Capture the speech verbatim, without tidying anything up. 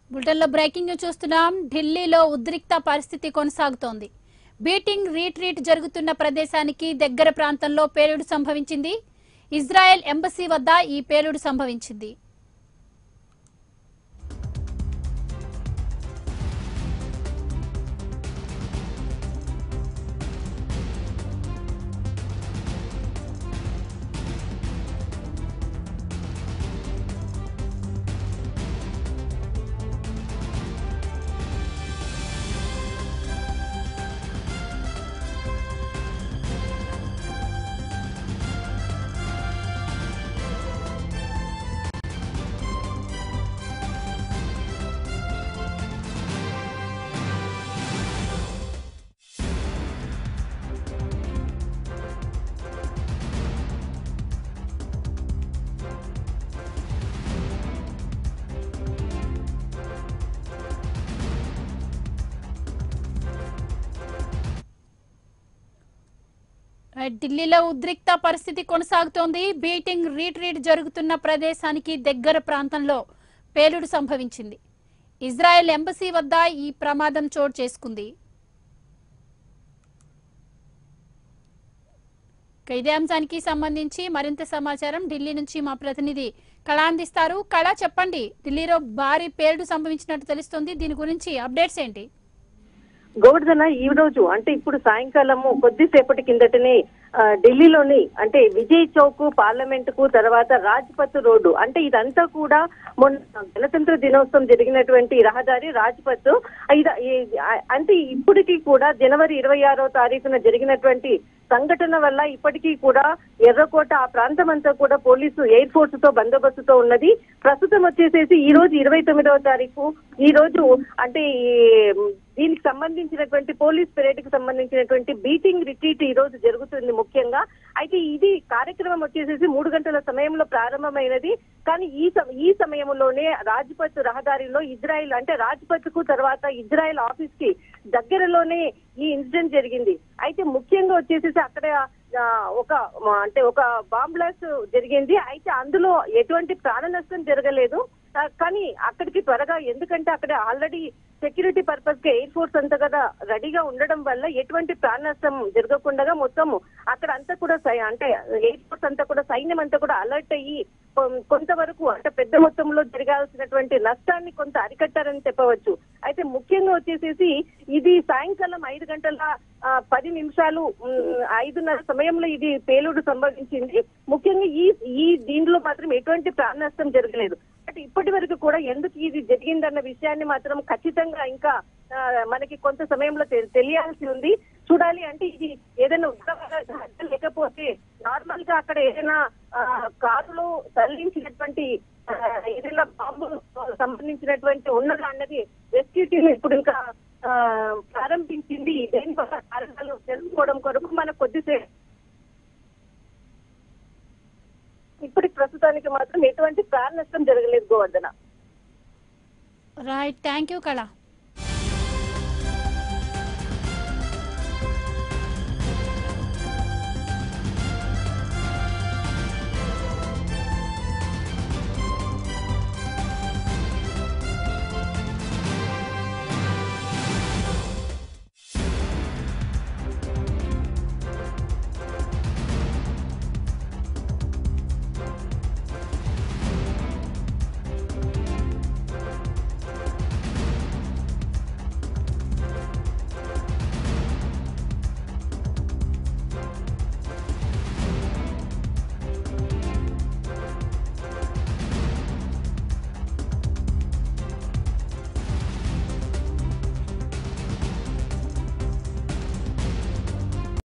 బులెటిన్లో breaking news చూస్తున్నాం. ఢిల్లీలో ఉద్రిక్త పరిస్థితి కొనసాగుతోంది. బీటింగ్ రీట్రీట్ జరుగుతున్న ప్రదేశానికి దగ్గర ప్రాంతంలో పేలుడు సంభవించింది. ఇజ్రాయెల్ ఎంబసీ వద్ద ఈ పేలుడు సంభవించింది. ఢిల్లీలో ఉద్రిక్త పరిస్థితి కొనసాగుతోంది. బీటింగ్ రీట్రీట్ జరుగుతున్న ప్రదేశానికి దగ్గర ప్రాంతంలో పేలుడు సంభవించింది. ఇజ్రాయెల్ ఎంబసీ వద్ద ఈ ప్రమాదం చోటు చేసుకుంది. ఇదే అంశానికి సంబంధించి మరింత సమాచారం ఢిల్లీ నుంచి మా ప్రతినిధి కళ అందిస్తారు. కళ, చెప్పండి, ఢిల్లీలో భారీ పేలుడు సంభవించినట్టు తెలుస్తోంది. దీని గురించి అప్డేట్స్ ఏంటి? గోవర్ధన, ఈ రోజు అంటే ఇప్పుడు సాయంకాలము కొద్దిసేపటి కిందటనే ఢిల్లీలోని అంటే విజయ్ చౌక్, పార్లమెంట్ కు తర్వాత రాజ్పథ్ రోడ్డు అంటే ఇదంతా కూడా మొన్న గణతంత్ర దినోత్సవం జరిగినటువంటి రహదారి రాజ్పథ్. అంటే ఇప్పటికీ కూడా జనవరి ఇరవై ఆరో తారీఖున జరిగినటువంటి సంఘటన వల్ల ఇప్పటికీ కూడా ఎర్రకోట ఆ ప్రాంతం అంతా కూడా పోలీసు ఎయిర్ ఫోర్స్ తో బందోబస్తుతో ఉన్నది. ప్రస్తుతం వచ్చేసేసి ఈ రోజు ఇరవై తొమ్మిదవ తారీఖు ఈ రోజు అంటే దీనికి సంబంధించినటువంటి పోలీస్ పెరేడ్ కి సంబంధించినటువంటి బీటింగ్ రిట్రీట్ ఈ రోజు జరుగుతుంది ముఖ్యంగా. అయితే ఇది కార్యక్రమం వచ్చేసేసి మూడు గంటల సమయంలో ప్రారంభమైనది. కానీ ఈ ఈ సమయంలోనే రాజ్పథ్ రహదారిలో ఇజ్రాయెల్ అంటే రాజ్పథ్ కు తర్వాత ఇజ్రాయెల్ ఆఫీస్ కి దగ్గరలోనే ఈ ఇన్సిడెంట్ జరిగింది. అయితే ముఖ్యంగా వచ్చేసేసి అక్కడ ఒక అంటే ఒక బాంబ్ బ్లాస్ట్ జరిగింది. అయితే అందులో ఎటువంటి ప్రాణ నష్టం జరగలేదు. కానీ అక్కడికి త్వరగా, ఎందుకంటే అక్కడ ఆల్రెడీ సెక్యూరిటీ పర్పస్ కి ఎయిర్ ఫోర్స్ అంతా కదా రెడీగా ఉండడం వల్ల ఎటువంటి ప్రాణ నష్టం జరగకుండా మొత్తం అక్కడ అంతా కూడా అంటే ఎయిర్ ఫోర్స్ అంతా కూడా సైన్యం అంతా కూడా అలర్ట్ అయ్యి కొంతవరకు అంటే పెద్ద మొత్తంలో జరగాల్సినటువంటి నష్టాన్ని కొంత అరికట్టారని చెప్పవచ్చు. అయితే ముఖ్యంగా వచ్చేసేసి ఇది సాయంకాలం ఐదు గంటల పది నిమిషాలు ఐదున్నర సమయంలో ఇది పేలుడు సంభవించింది. ముఖ్యంగా ఈ ఈ దీంట్లో మాత్రం ఎటువంటి ప్రాణ నష్టం జరగలేదు. అంటే ఇప్పటి వరకు కూడా ఎందుకు ఇది జరిగిందన్న విషయాన్ని మాత్రం ఖచ్చితంగా ఇంకా మనకి కొంత సమయంలో తెలియాల్సి ఉంది. చూడాలి, అంటే ఇది ఏదైనా ఉగ్రవాద లేకపోతే నార్మల్ గా అక్కడ ఏదైనా కారులో తరలించినటువంటి ఏదైనా బాంబు సంబంధించినటువంటి ఉన్నదా అన్నది రెస్క్యూ టీం ఇప్పుడు ఇంకా ప్రారంభించింది. దేని వల్ల కారణాలు తెలుసుకోవడం కొరకు మనకు కొద్దిసేపు ఇప్పటికి ప్రస్తుతానికి మాత్రం ఎటువంటి ప్రాణ నష్టం జరగలేదు గోవర్ధన. రైట్, థ్యాంక్ యూ కళ.